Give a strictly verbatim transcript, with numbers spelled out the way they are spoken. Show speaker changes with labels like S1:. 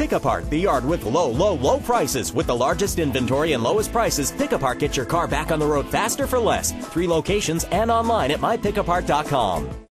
S1: Pick Apart, the yard with low, low, low prices. With the largest inventory and lowest prices, Pick Apart gets your car back on the road faster for less. Three locations and online at my pick apart dot com.